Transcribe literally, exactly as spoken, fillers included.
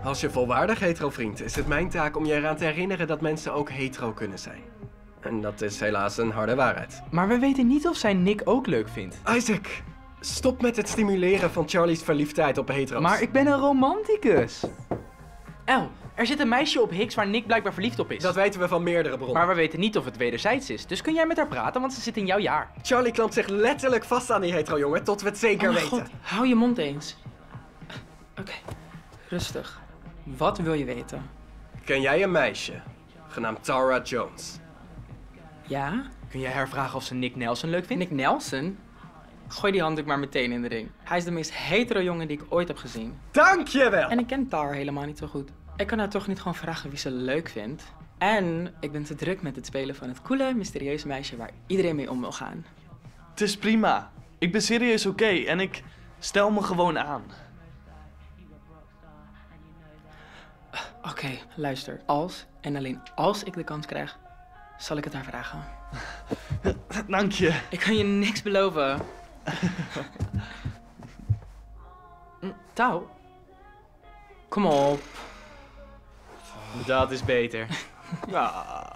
Als je volwaardig hetero vriend, is het mijn taak om je eraan te herinneren dat mensen ook hetero kunnen zijn. En dat is helaas een harde waarheid. Maar we weten niet of zij Nick ook leuk vindt. Isaac, stop met het stimuleren van Charlie's verliefdheid op hetero's. Maar ik ben een romanticus. El, er zit een meisje op Hicks waar Nick blijkbaar verliefd op is. Dat weten we van meerdere bronnen. Maar we weten niet of het wederzijds is. Dus kun jij met haar praten, want ze zit in jouw jaar. Charlie klampt zich letterlijk vast aan die hetero jongen tot we het zeker Oh mijn weten. god, hou je mond eens. Oké, rustig. Wat wil je weten? Ken jij een meisje, genaamd Tara Jones? Ja? Kun jij haar vragen of ze Nick Nelson leuk vindt? Nick Nelson? Gooi die handdoek maar meteen in de ring. Hij is de meest hetero jongen die ik ooit heb gezien. Dankjewel! En ik ken Tar helemaal niet zo goed. Ik kan haar toch niet gewoon vragen wie ze leuk vindt. En ik ben te druk met het spelen van het coole, mysterieuze meisje waar iedereen mee om wil gaan. Het is prima. Ik ben serieus oké en ik stel me gewoon aan. Oké, okay, luister. Als en alleen als ik de kans krijg, zal ik het haar vragen. Dank je. Ik kan je niks beloven. Touw? Kom op. Dat is beter. Ja.